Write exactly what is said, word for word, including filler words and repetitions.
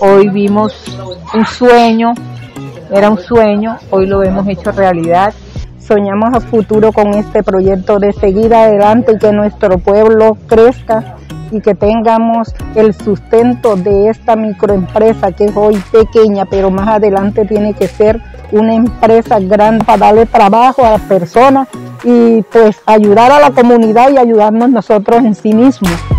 Hoy vimos un sueño, era un sueño, hoy lo hemos hecho realidad. Soñamos a futuro con este proyecto de seguir adelante y que nuestro pueblo crezca y que tengamos el sustento de esta microempresa que es hoy pequeña, pero más adelante tiene que ser una empresa grande para darle trabajo a las personas y pues ayudar a la comunidad y ayudarnos nosotros en sí mismos.